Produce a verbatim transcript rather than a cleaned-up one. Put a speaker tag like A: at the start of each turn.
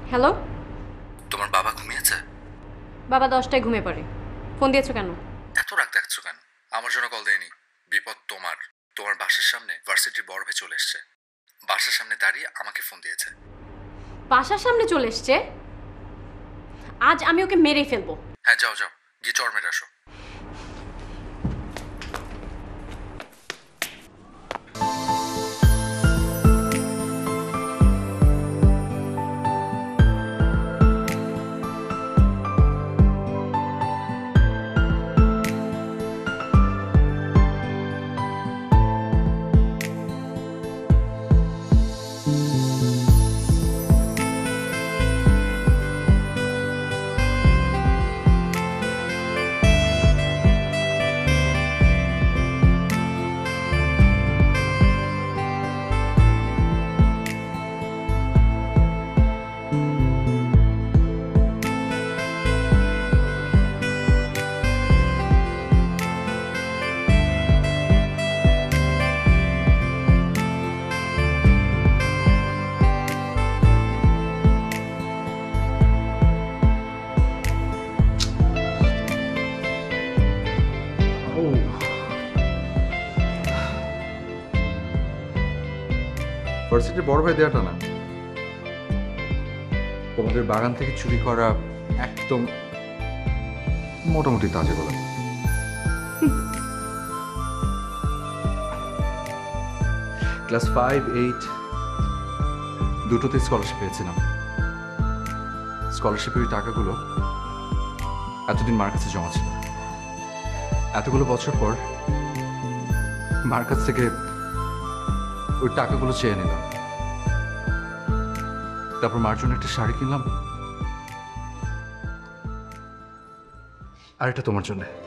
A: Hello.
B: তোমার বাবা ঘুমিয়েছে?
A: বাবা দশটায় ঘুমিয়ে পড়ে। ফোন দিয়েছো কেন?
B: এত রাগ দেখাচ্ছ কেন? আমার জন্য কল দেয়নি। বিপদ তোমার। তোমার বাসার সামনে ভার্সিটির বড় ভাই চলে এসছে। বাসার সামনে দাঁড়িয়ে আমাকে ফোন দিয়েছে।
A: বাসার সামনে চলে এসছে? আজ আমি ওকে মেরেই ফেলবো।
B: হ্যাঁ, যাও যাও, গিয়ে চড় মেরে আসো।
C: ভার্সিটির বড় ভাই দেওয়াটা না, তোমাদের বাগান থেকে চুরি করা একদম মোটামুটি তাজা গোলাপ। ক্লাস ফাইভ এইট দুটোতে স্কলারশিপ পেয়েছিলাম। স্কলারশিপের ওই টাকাগুলো এতদিন মার কাছে জমা ছিল। এতগুলো বছর পর মার কাছ থেকে ওই টাকাগুলো চেয়ে নিলাম। তারপর মার জন্য একটা শাড়ি কিনলাম, আর এটা তোমার জন্য।